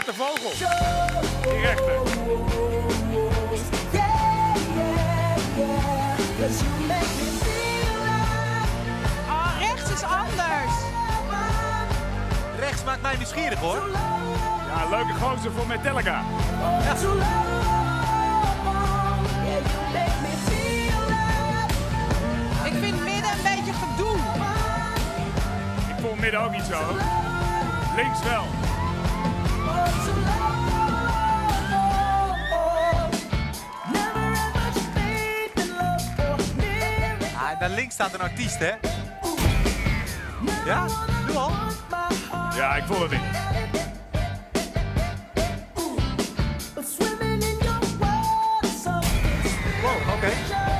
zwarte vogel. Die rechter. Oh, rechts is anders. Rechts maakt mij nieuwsgierig hoor. Ja, leuke gozer voor Metallica. Ja. Ik vind midden een beetje gedoe. Ik vond midden ook niet zo. Links wel. Ah, daar links staat een artiest, hè? Ja, nu al? Ja, ik voel het niet. Wow, oké.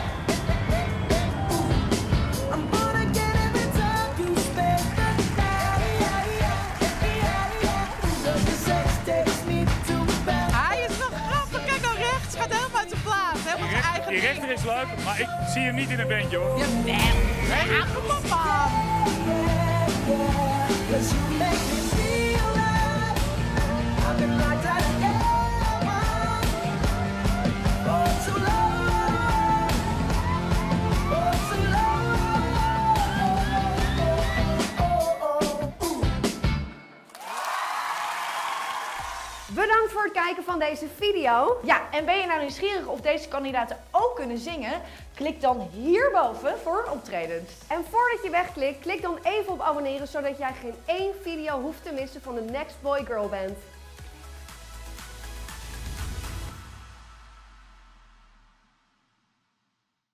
Hij is nog grappig. Kijk nou rechts. Gaat helemaal uit zijn plaats. Helemaal zijn eigen Die rechter is leuk, maar ik zie hem niet in een bandje hoor. Jawel. Ja, kom op man. Bedankt voor het kijken van deze video. Ja, en ben je nou nieuwsgierig of deze kandidaten ook kunnen zingen? Klik dan hierboven voor optredens. En voordat je wegklikt, klik dan even op abonneren, zodat jij geen één video hoeft te missen van de Next Boy Girl Band.